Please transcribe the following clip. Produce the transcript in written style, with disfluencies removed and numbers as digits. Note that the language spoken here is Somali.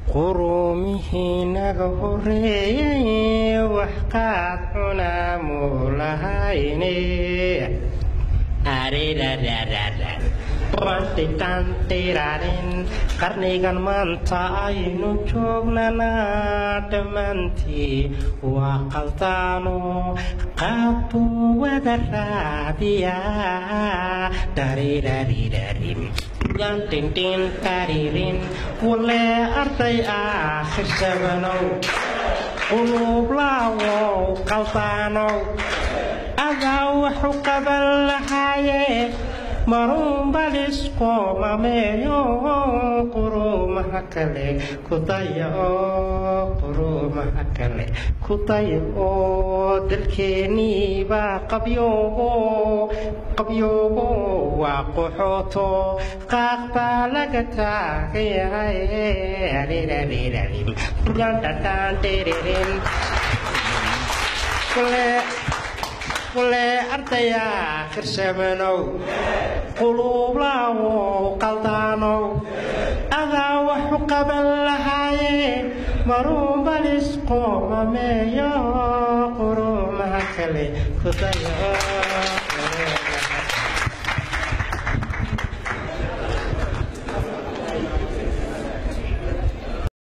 قرومه نغهري وحقات مولهايني Rantiran karnigan manta aynu joognana dhammaantii waa qaldaano qaabuu wada raadiyaa dariraririn yantintin taririn wale arday aakhir sabanow qulub laawow qaldaanow adaa wuxuu qaban lahaaye marun balis qoomameeyo qurumaha kale ku dayo dalkeenii baa qabyoobo waa qaxooto qaaq baa laga taagayahay wale ardaya khirshamanow qulub laawow qaldaanow adaa wuxuu qaban lahaaye marun balis qoomameeyo qurumaha kale ku dayo